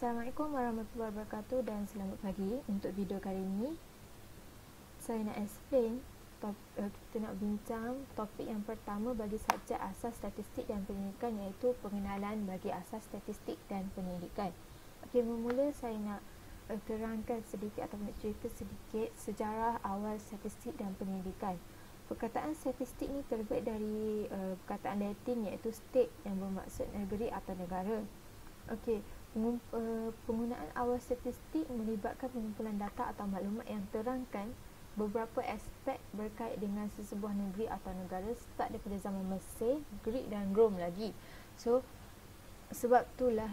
Assalamualaikum warahmatullahi wabarakatuh dan selamat pagi. Untuk video kali ini saya nak explain kita nak bincang topik yang pertama bagi subjek asas statistik dan pendidikan, iaitu pengenalan bagi asas statistik dan pendidikan. Okey, bermula saya nak terangkan sedikit atau nak cerita sedikit sejarah awal statistik dan pendidikan. Perkataan statistik ni terbaik dari perkataan Latin iaitu state yang bermaksud negeri atau negara. Okey, penggunaan awal statistik melibatkan pengumpulan data atau maklumat yang terangkan beberapa aspek berkait dengan sesebuah negeri atau negara, start daripada zaman Mesir, Greek dan Rom lagi. So sebab itulah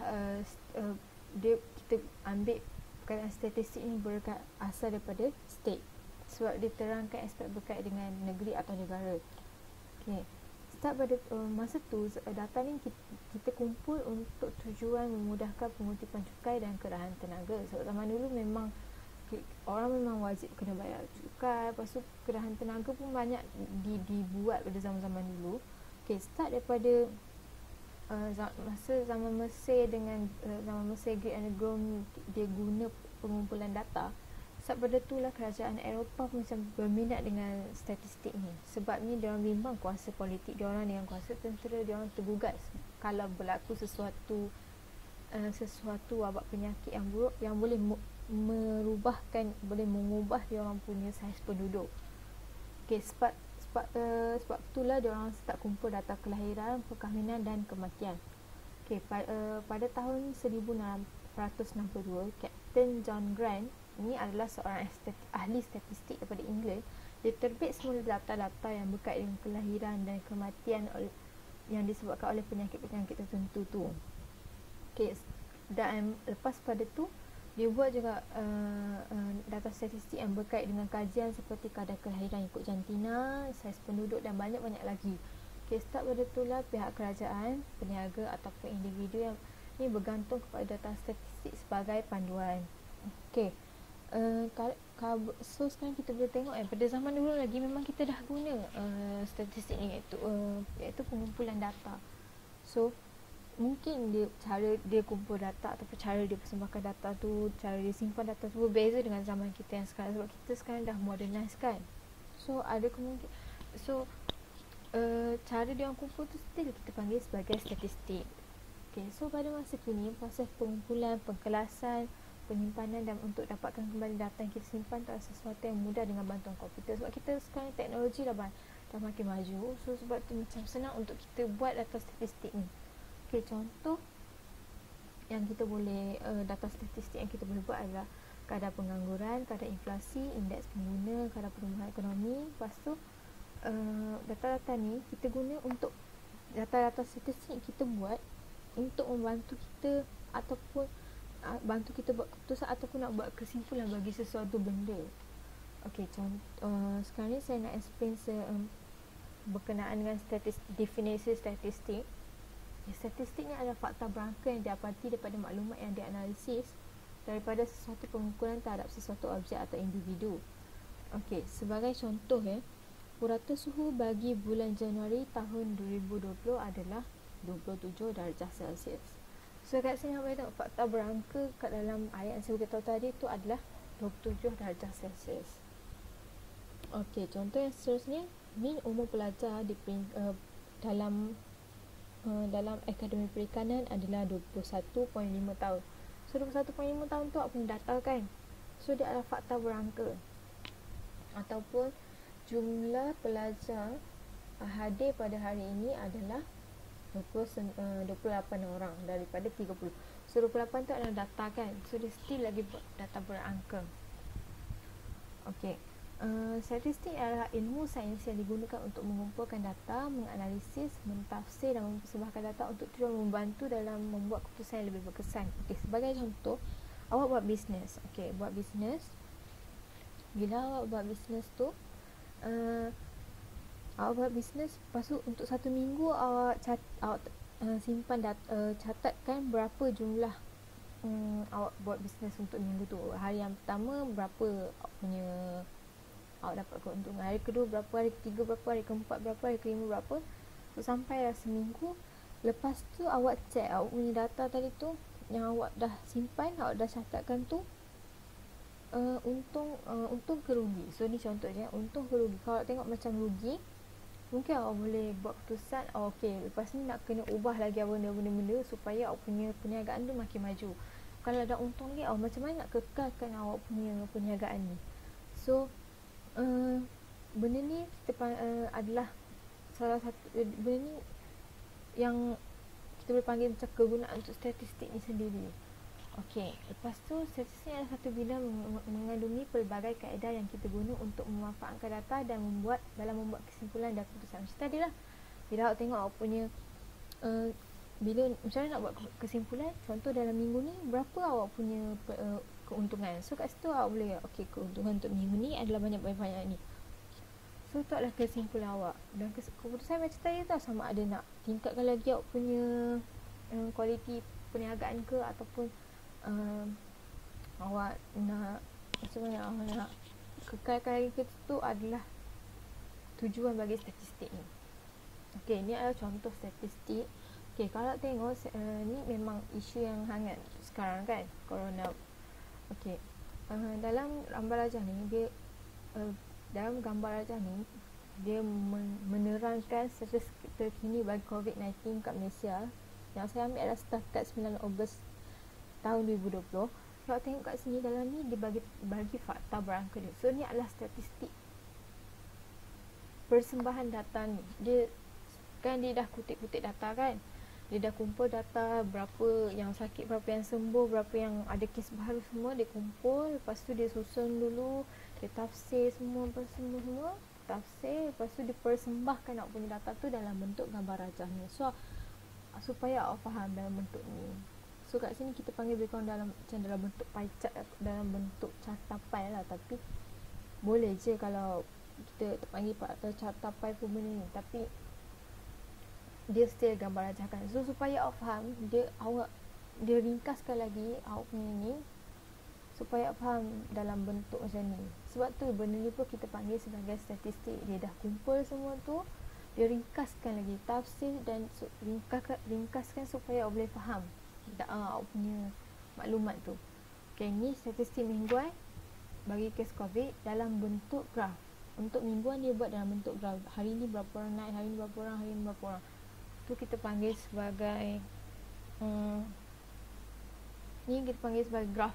kita ambil perkataan statistik ni berasal daripada state, sebab dia terangkan aspek berkait dengan negeri atau negara. Okey, start pada masa tu data ni kita kumpul untuk tujuan memudahkan pengutipan cukai dan kerahan tenaga. Sebab zaman dulu memang orang memang wajib kena bayar cukai, lepas tu kerahan tenaga pun banyak dibuat pada zaman-zaman dulu. Okey, start daripada masa zaman Mesir dengan zaman Mesir, Greek dan Rom, dia guna pengumpulan data. Sebab pada itulah kerajaan Eropah macam berminat dengan statistik ni. Sebabnya diorang bimbang kuasa politik diorang dengan kuasa tentera, diorang tergugat kalau berlaku sesuatu wabak penyakit yang buruk yang boleh boleh mengubah diorang punya saiz penduduk. Okey, sebab itulah diorang start kumpul data kelahiran, perkahwinan dan kematian. Okey, pada tahun 1662, Kapten John Grant ini adalah seorang ahli statistik daripada England. Dia terbit semula data-data yang berkait dengan kelahiran dan kematian yang disebabkan oleh penyakit-penyakit tertentu tu. Okey, dan lepas pada tu dia buat juga data statistik yang berkait dengan kajian seperti kadar kelahiran ikut jantina, saiz penduduk dan banyak-banyak lagi. Okey, start pada itulah pihak kerajaan, peniaga ataupun individu yang ini bergantung kepada data statistik sebagai panduan. Okey, so sekarang kita boleh tengok pada zaman dulu lagi memang kita dah guna statistik ni, iaitu pengumpulan data. So mungkin cara dia kumpul data ataupun cara dia persembahkan data tu, cara dia simpan data tu berbeza dengan zaman kita yang sekarang, sebab kita sekarang dah modernize kan. So ada kemungkinan, cara dia orang kumpul tu still kita panggil sebagai statistik. Okay, so pada masa kini proses pengumpulan, pengkelasan, penyimpanan dan untuk dapatkan kembali data yang kita simpan tu adalah sesuatu yang mudah dengan bantuan komputer. Sebab kita sekarang teknologi dah makin maju, so sebab tu macam senang untuk kita buat data statistik ni. Okay, contoh yang kita boleh data statistik yang kita boleh buat adalah kadar pengangguran, kadar inflasi, indeks pengguna, kadar pertumbuhan ekonomi. Lepas tu data-data ni kita guna untuk data-data statistik kita buat untuk membantu kita ataupun bantu kita buat keputusan ataupun nak buat kesimpulan bagi sesuatu benda. Okey, sekarang ni saya nak explain berkenaan dengan definisi statistik. Statistik ni adalah fakta berangka yang didapati daripada maklumat yang dianalisis daripada sesuatu pengumpulan terhadap sesuatu objek atau individu. Okey, sebagai contoh purata suhu bagi bulan Januari tahun 2020 adalah 27 darjah Celsius. So kat sini apa tengok fakta berangka kat dalam ayat yang saya beritahu tadi tu adalah 27 darjah Celsius. Okey, contoh yang seterusnya, min umur pelajar dalam Akademi Perikanan adalah 21.5 tahun. So 21.5 tahun tu apa yang data kan? So dia adalah fakta berangka. Ataupun jumlah pelajar hadir pada hari ini adalah 28 orang daripada 30. So 28 tu adalah data kan? So dia still lagi data berangka. Okey. Statistik adalah ilmu sains yang digunakan untuk mengumpulkan data, menganalisis, mentafsir dan mempersembahkan data untuk tujuan membantu dalam membuat keputusan yang lebih berkesan. Okey, sebagai contoh, awak buat bisnes. Okey, buat bisnes. Bila awak buat bisnes tu, awak buat bisnes, lepas tu untuk satu minggu awak simpan data, catatkan berapa jumlah awak buat bisnes untuk minggu tu. Hari yang pertama berapa awak dapat keuntungan, hari kedua berapa, hari ketiga berapa, hari keempat berapa, hari kelima berapa. So, sampai seminggu. Lepas tu awak check awak punya data tadi tu yang awak dah simpan, awak dah catatkan tu untung ke rugi. So ni contohnya untung ke rugi. Kalau tengok macam rugi, mungkin awak boleh buat keputusan, okey, lepas ni nak kena ubah lagi benda-benda supaya awak punya perniagaan tu makin maju. Kalau ada untung ni, awak macam mana nak kekalkan awak punya perniagaan ni. So benda ni adalah salah satu benda ni yang kita boleh panggil macam kegunaan untuk statistik ni sendiri. Okey, lepas tu statistik adalah satu bidang mengandungi pelbagai kaedah yang kita guna untuk memanfaatkan data dan membuat kesimpulan dan keputusan. Macam tadi lah, bila awak tengok awak punya bila macam mana nak buat kesimpulan, contoh dalam minggu ni berapa awak punya keuntungan. So kat situ awak boleh, okey, keuntungan untuk minggu ni adalah banyak-banyak ni. So tu adalah kesimpulan awak. Dan keputusan macam tadi tu, sama ada nak tingkatkan lagi awak punya kualiti perniagaan ke, ataupun awak nak macam mana, awak nak kekalkan lagi ke, tu adalah tujuan bagi statistik ni. Okey, ni adalah contoh statistik. Okey, kalau tengok ni memang isu yang hangat sekarang kan, corona. Okey, dalam gambar rajah ni dia dalam gambar rajah ni dia menerangkan status terkini bagi COVID-19 kat Malaysia. Yang saya ambil adalah setakat 9 Ogos tahun 2020. Kalau tengok kat sini, dalam ni dia bagi fakta berangka dia. So ni adalah statistik persembahan data ni. Dia dah kutip-kutip data kan. Dia dah kumpul data berapa yang sakit, berapa yang sembuh, berapa yang ada kes baru, semua dia kumpul. Lepas tu dia susun dulu, dia tafsir semua tafsir. Lepas tu dia persembahkan awak punya data tu dalam bentuk gambar rajah ni. So supaya awak faham dalam bentuk ni. So kat sini kita panggil lebih kurang dalam bentuk pie chart, dalam bentuk carta pie lah. Tapi boleh je kalau kita panggil carta pie pun benda ni, tapi dia still gambar rajah kan. So supaya awak faham, dia ringkaskan lagi awak punya ni supaya awak faham dalam bentuk macam ni. Sebab tu benda ni pun kita panggil sebagai statistik. Dia dah kumpul semua tu, dia ringkaskan lagi, tafsir dan ringkaskan supaya awak boleh faham awak punya maklumat tu. Okay, ni statistik mingguan bagi kes COVID dalam bentuk graf. Untuk mingguan dia buat dalam bentuk graf. Hari ni berapa orang naik, hari ni berapa orang, hari ni berapa orang. Tu kita panggil sebagai ni kita panggil sebagai graf.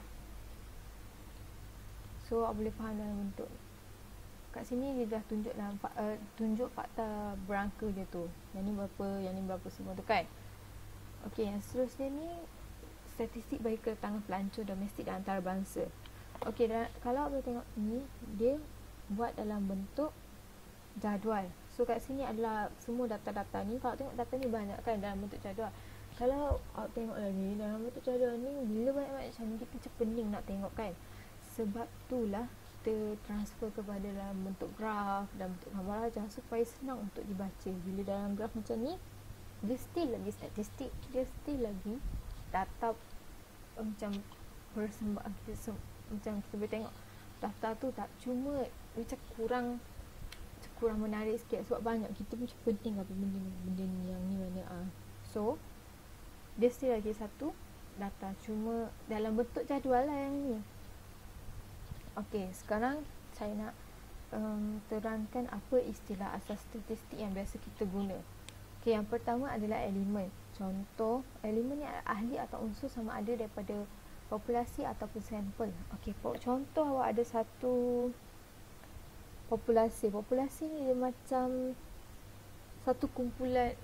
So awak boleh faham dalam bentuk. Kat sini dia dah tunjuk dalam tunjuk fakta berangka dia tu. Yang ni berapa semua tu kan. Okey, yang seterusnya ni statistik bagi kedatangan pelancong domestik dan antarabangsa. Okey, kalau boleh tengok ni, dia buat dalam bentuk jadual. So kat sini adalah semua data-data ni. Kalau tengok data ni banyak kan dalam bentuk jadual. Kalau awak tengok lagi dalam bentuk jadual ni, bila banyak-banyak macam ni, kita macam pening nak tengok kan. Sebab itulah kita transfer kepada dalam bentuk graf, dalam bentuk gambar rajah supaya senang untuk dibaca. Bila dalam graf macam ni, dia still lagi statistik, dia still lagi data macam persembahan. Macam kita boleh tengok data tu tak cuma macam kurang menarik sikit sebab banyak, kita macam penting apa benda ni yang ni mana. So dia still lagi satu data, cuma dalam bentuk jadual lah yang ni. Okey, sekarang saya nak terangkan apa istilah asas statistik yang biasa kita guna. Okey, yang pertama adalah elemen. Contoh, elemen ni adalah ahli atau unsur sama ada daripada populasi ataupun sampel. Okey, contoh awak ada satu populasi. Populasi ni dia macam satu kumpulan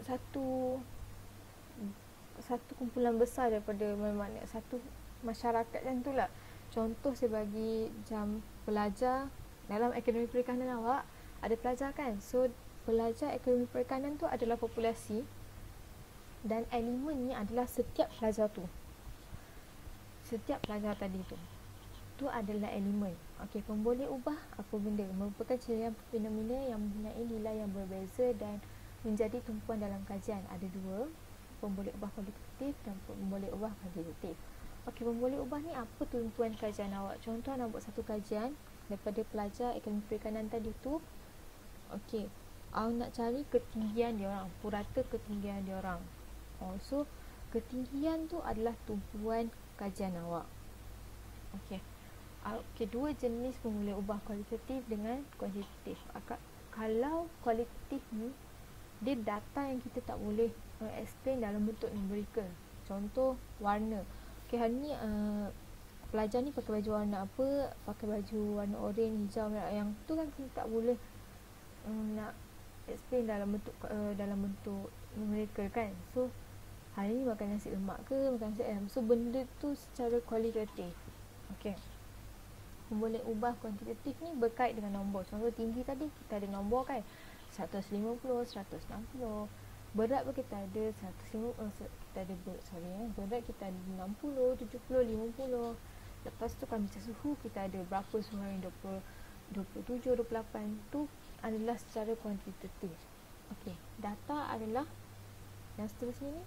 besar daripada mana satu masyarakat macam tu lah. Contoh saya bagi macam pelajar dalam akademi perikanan awak ada pelajar kan. So pelajar akademi perikanan tu adalah populasi dan elemen ni adalah setiap pelajar tu. Setiap pelajar tadi tu adalah elemen. Okey, pemboleh ubah apa benda merupakan cirian fenomena yang mempunyai nilai yang berbeza dan menjadi tumpuan dalam kajian. Ada dua, pemboleh ubah kualitatif dan pemboleh ubah kuantitatif. Okey, pemboleh ubah ni apa tumpuan kajian awak? Contoh nak buat satu kajian daripada pelajar akademi perikanan tadi tu. Okey, awak nak cari ketinggian dia orang, purata ketinggian dia orang. So ketinggian tu adalah tumpuan kajian awak. Okey. Okey, dua jenis pun boleh ubah kualitatif dengan kuantitatif. Kalau kualitatif ni dia data yang kita tak boleh explain dalam bentuk numerical. Contoh warna. Okey, hari ni pelajar ni pakai baju warna apa, pakai baju warna oren, hijau, merah, yang tu kan kita tak boleh nak explain dalam bentuk numerical kan. So hari ni makan nasi lemak ke, makan nasi ayam. So benda tu secara kualitatif. Okey. Boleh ubah kuantitatif ni berkait dengan nombor. Contoh tinggi tadi kita ada nombor kan, 150, 160. Berat pun kita ada 150, kita ada berat kita ada 60, 70, 50. Lepas tu kami suhu kita ada berapa suhu yang 27, 28. Tu adalah secara kuantitatif. Okey, data adalah yang seterusnya ni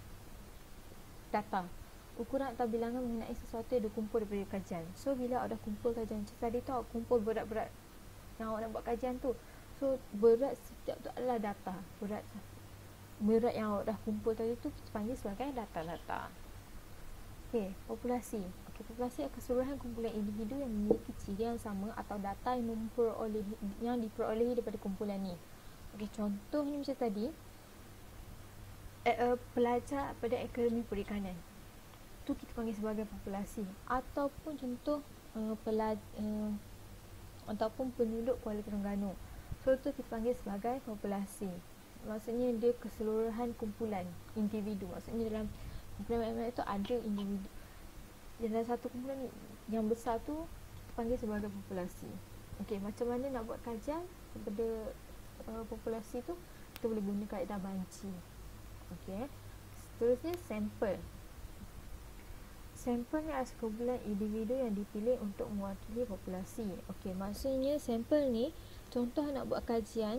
data. Ukuran atau bilangan mengenai sesuatu yang dikumpul daripada kajian. So bila awak dah kumpul kajian macam tadi tu, awak kumpul berat-berat yang awak nak buat kajian tu. So berat setiap tu adalah data. Berat yang awak dah kumpul tadi tu kita panggil sebagai data-data. Okey, populasi. Okey, populasi adalah keseluruhan kumpulan individu yang memiliki ciri yang sama atau data yang diperolehi daripada kumpulan ni. Okey, contoh ni macam tadi, pelajar pada akademi perikanan tu kita panggil sebagai populasi. Ataupun contoh ataupun penduduk Kuala Terengganu, so tu kita panggil sebagai populasi. Maksudnya dia keseluruhan kumpulan individu. Maksudnya dalam kumpulan MMF tu ada individu. Dalam satu kumpulan yang besar tu kita panggil sebagai populasi. Okey, macam mana nak buat kajian kepada populasi tu? Kita boleh guna kaedah Banchi. Okey. Seterusnya sampel. Sampel ni adalah sekumpulan individu yang dipilih untuk mewakili populasi. Okey, maksudnya sampel ni, contoh nak buat kajian,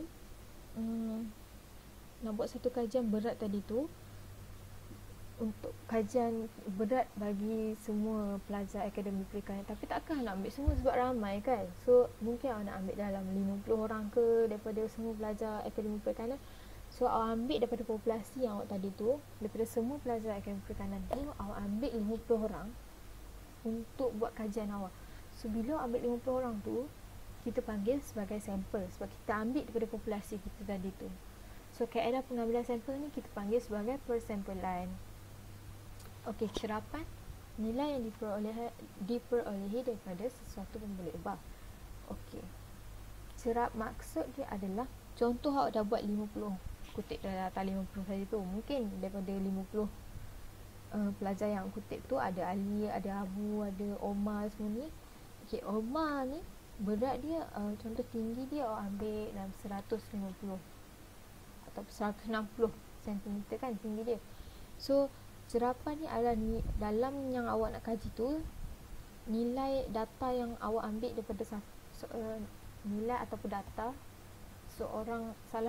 nak buat satu kajian berat tadi tu, untuk kajian berat bagi semua pelajar akademi perikanan. Tapi takkan nak ambil semua sebab ramai kan. So mungkin awak nak ambil dalam 50 orang ke daripada semua pelajar akademi perikanan. So awak ambil daripada populasi yang awak tadi tu, daripada semua pelajar akademi perikanan tu, awak ambil 50 orang untuk buat kajian awak. So bila awak ambil 50 orang tu, kita panggil sebagai sampel sebab kita ambil daripada populasi kita tadi tu. So kaedah pengambilan sampel ni kita panggil sebagai persampelan. Okey, cerapan, nilai yang diperolehi daripada sesuatu pun boleh ubah. Okey, cerap maksud dia adalah, contoh awak dah buat 50, kutip dalam data 50 tadi tu, mungkin daripada 50 pelajar yang kutip tu ada Ali, ada Abu, ada Omar semua ni. Okey, Omar ni berat dia, contoh tinggi dia awak ambil dalam 150 atau 160 cm kan tinggi dia. So cerapan ni adalah dalam yang awak nak kaji tu, nilai data yang awak ambil daripada nilai ataupun data salah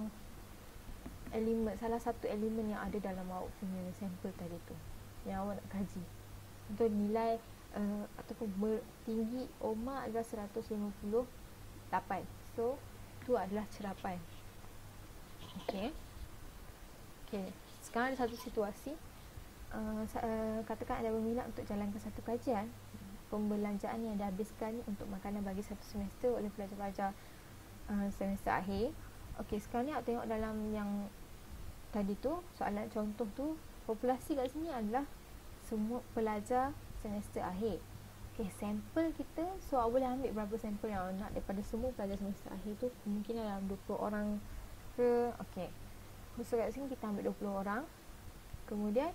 satu elemen yang ada dalam awak punya sampel tadi tu yang awak nak kaji. Untuk nilai ataupun tinggi Omar adalah 158. So tu adalah cerapan. Okey. Sekarang ada satu situasi, katakan ada berminat untuk jalankan satu kajian pembelanjaan yang dihabiskan untuk makanan bagi satu semester oleh pelajar-pelajar semester akhir. Okey, sekarang ni awak tengok dalam yang tadi tu, soalan contoh tu, populasi kat sini adalah semua pelajar semester akhir. Okey, sampel kita, so awak boleh ambil berapa sampel yang awak nak daripada semua pelajar semester akhir tu, kemungkinan dalam 20 orang ke. Okey, so kat sini kita ambil 20 orang. Kemudian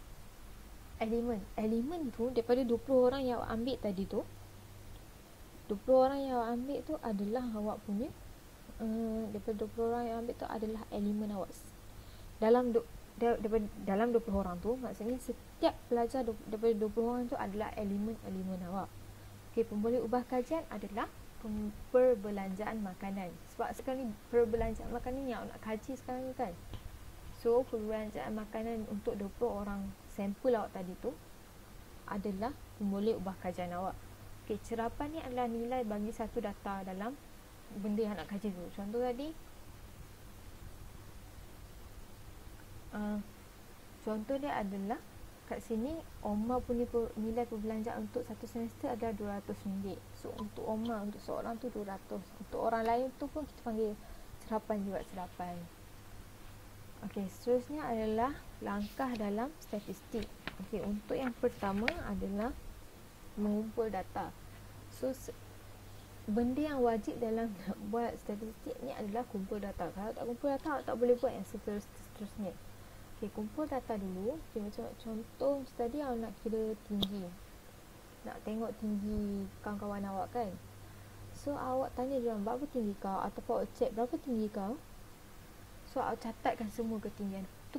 elemen tu daripada 20 orang yang awak ambil tadi tu, 20 orang yang awak ambil tu adalah awak punya daripada 20 orang yang ambil tu adalah elemen awak. Dalam 20 orang tu, maksudnya setiap pelajar daripada 20 orang tu adalah elemen-elemen awak. Okey, pemboleh ubah kajian adalah perbelanjaan makanan. Sebab sekarang ni perbelanjaan makanan yang awak nak kaji sekarang ni kan. So perbelanjaan makanan untuk 20 orang sampel awak tadi tu adalah pemboleh ubah kajian awak. Okey, cerapan ni adalah nilai bagi satu data dalam benda yang nak kaji tu. Contoh tadi Contoh dia adalah kat sini Omar punya nilai perbelanjaan untuk satu semester adalah RM200. So untuk Omar, untuk seorang tu 200. Untuk orang lain tu pun kita panggil serapan juga, serapan. Okey, seterusnya adalah langkah dalam statistik. Okey, untuk yang pertama adalah mengumpul data. So benda yang wajib dalam nak buat statistik ni adalah kumpul data. Kalau tak kumpul data, tak boleh buat yang seterusnya. Okay, kumpul data dulu. Okay, macam contoh tadi awak nak kira tinggi, nak tengok tinggi kawan-kawan awak kan. So awak tanya dia orang berapa tinggi kau, ataupun awak check berapa tinggi kau. So awak catatkan semua ketinggian tu.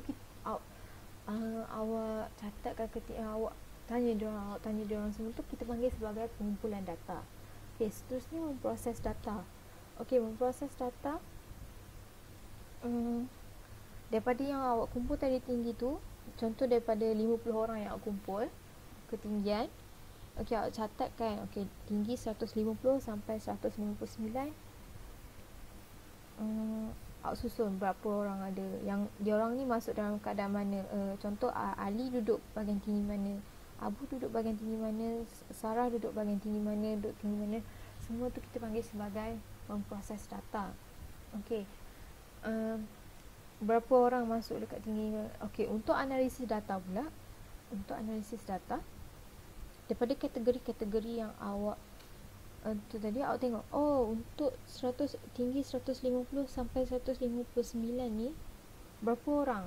Awak catatkan ketinggian, awak tanya dia orang semua tu, kita panggil sebagai pengumpulan data. Okay, seterusnya memproses data. Okay, memproses data daripada yang awak kumpul tadi tinggi tu, contoh daripada 50 orang yang awak kumpul ketinggian, okey, awak catatkan, okey, tinggi 150 sampai 159. Awak susun berapa orang ada, yang dia orang ni masuk dalam keadaan mana. Contoh Ali duduk bahagian tinggi mana, Abu duduk bahagian tinggi mana, Sarah duduk bahagian tinggi mana, duduk tinggi mana. Semua tu kita panggil sebagai memproses data. Okey, berapa orang masuk dekat tinggi. Okey, untuk analisis data pula, untuk analisis data daripada kategori-kategori yang awak tu tadi, awak tengok, untuk 100, tinggi 150 sampai 159 ni berapa orang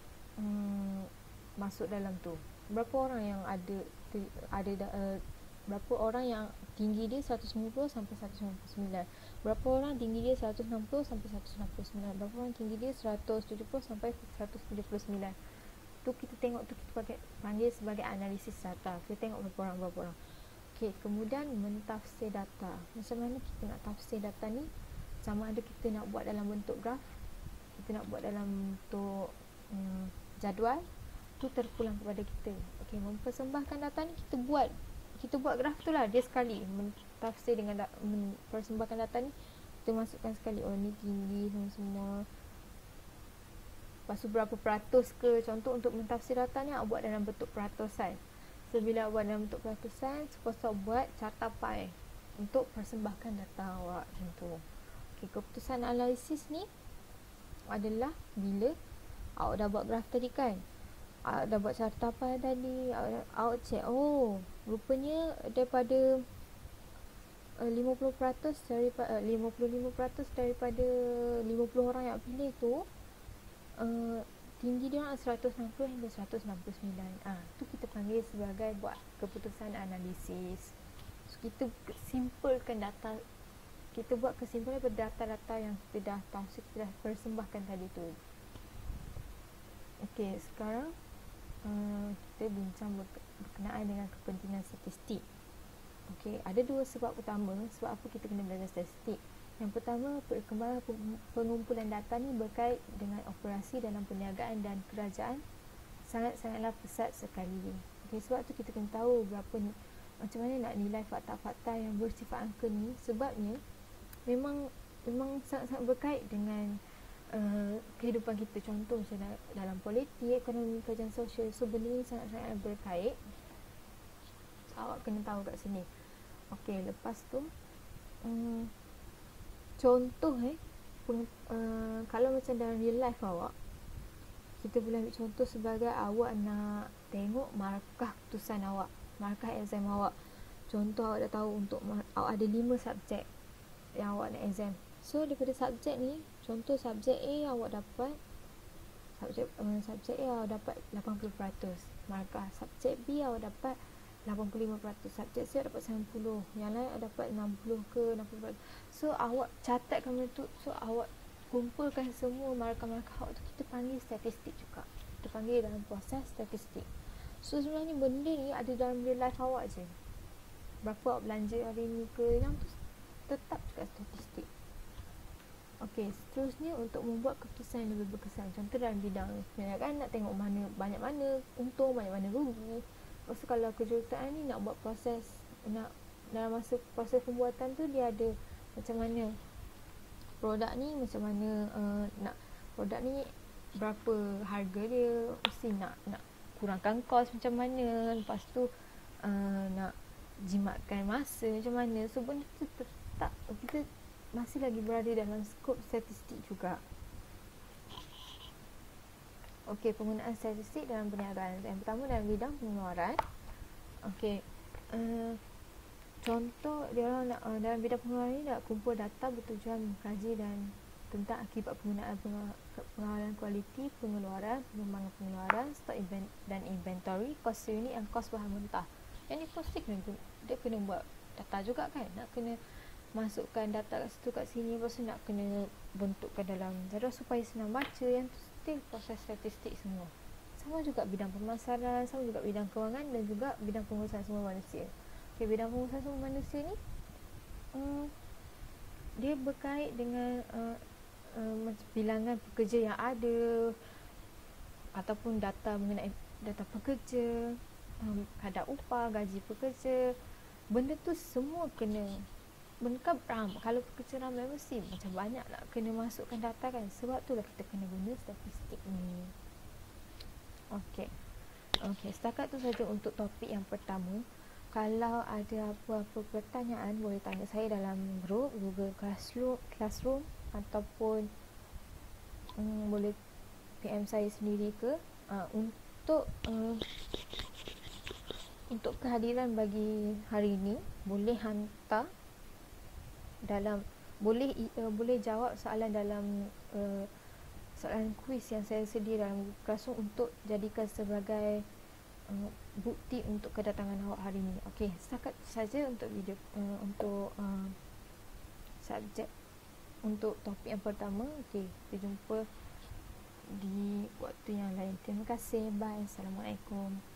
masuk dalam tu, berapa orang yang ada berapa orang yang tinggi dia 150 sampai 159, berapa orang tinggi dia 160 sampai 169, berapa orang tinggi dia 170 sampai 179. Tu kita tengok tu, kita panggil sebagai analisis data. Kita tengok berapa orang. Okey, kemudian mentafsir data. Macam mana kita nak tafsir data ni? Sama ada kita nak buat dalam bentuk graf, kita nak buat dalam bentuk jadual, tu terpulang kepada kita. Okey, mempersembahkan data ni kita buat graf tu lah dia sekali. Mentafsir dengan mempersembahkan data ni, kita masukkan sekali, ni tinggi semua. Lepas tu berapa peratus ke, contoh untuk mentafsir data ni awak buat dalam bentuk peratusan. So bila awak buat dalam bentuk peratusan, lepas tu awak buat carta pie untuk persembahkan data awak macam tu. Okay, keputusan analisis ni adalah bila awak dah buat graf tadi kan, awak dah buat carta pie tadi, awak check, rupanya daripada 55% daripada 55% daripada 50 orang yang pilih tu, tinggi dia orang 160 hingga 169. Tu kita panggil sebagai buat keputusan analisis. So kita simpulkan data, kita buat kesimpulan daripada data-data yang kita dah tahu, kita dah persembahkan tadi tu. Okey, sekarang kita bincang berkenaan dengan kepentingan statistik. Okey, ada dua sebab utama sebab apa kita kena belajar statistik. Yang pertama, perkembangan pengumpulan data ni berkait dengan operasi dalam perniagaan dan kerajaan sangat-sangatlah pesat sekali. Okay, sebab tu kita kena tahu macam mana nak nilai fakta-fakta yang bersifat angka ni, sebabnya memang sangat-sangat berkait dengan kehidupan kita. Contoh macam dalam politik, ekonomi, kerajaan sosial. So benda ni sangat-sangat berkait. So, awak kena tahu kat sini. Okey, lepas tu contoh kalau macam dalam real life awak, kita boleh ambil contoh sebagai awak nak tengok markah keputusan awak, markah exam awak. Contoh awak dah tahu untuk awak ada 5 subjek yang awak nak exam. So daripada subjek ni, contoh subjek A awak dapat subjek A awak dapat 80% markah, subjek B awak dapat 85%, subjek C dapat 90%, yang lain dapat 60 ke 60%. So awak catatkan betul, so awak kumpulkan semua markah-markah awak tu, kita panggil statistik juga. Kita panggil dalam proses statistik. So sebenarnya benda ni ada dalam real life awak je. Berapa awak belanja hari ni ke, yang tu tetap juga statistik. Okey, seterusnya untuk membuat keputusan yang lebih berkesan. Contoh dalam bidang perniagaan, nak tengok banyak mana untung, banyak mana rugi. Lepas tu kalau kejuruteraan ni nak buat proses, dalam masa proses pembuatan tu dia ada macam mana produk ni, macam mana nak produk ni berapa harga dia, mesti nak kurangkan kos macam mana, lepas tu nak jimatkan masa macam mana. So benda tu tetap kita masih lagi berada dalam skop statistik juga. Okey, penggunaan statistik dalam perniagaan. Yang pertama dalam bidang pengeluaran. Okey, contoh dia orang nak dalam bidang pengeluaran ni nak kumpul data bertujuan mengkaji dan tentang akibat penggunaan pengawalan kualiti pengeluaran, pengembangan pengeluaran, stok dan inventory, kos unit dan kos bahan mentah. Yang ni pasti dia kena buat data juga kan, nak kena masukkan data kat situ kat sini, lepas tu nak kena bentukkan dalam jadual supaya senang baca. Yang tu still proses statistik semua. Sama juga bidang pemasaran, sama juga bidang kewangan dan juga bidang pengurusan sumber manusia. Okay, bidang pengurusan sumber manusia ni dia berkait dengan bilangan pekerja yang ada ataupun data mengenai data pekerja, kadar upah, gaji pekerja. Benda tu semua kena Bukan kalau pekerja ramai mesti macam banyak nak kena masukkan data kan. Sebab tu lah kita kena guna statistik ni. Okey, setakat tu saja untuk topik yang pertama. Kalau ada apa-apa pertanyaan, boleh tanya saya dalam grup Google Classroom ataupun boleh PM saya sendiri ke. Untuk kehadiran bagi hari ini, boleh hantar dalam boleh jawab soalan dalam soalan kuis yang saya sedia dalam Classroom untuk jadikan sebagai bukti untuk kedatangan awak hari ini. Okey, setakat saja untuk video subjek untuk topik yang pertama. Okey, kita jumpa di waktu yang lain. Terima kasih. Bye. Assalamualaikum.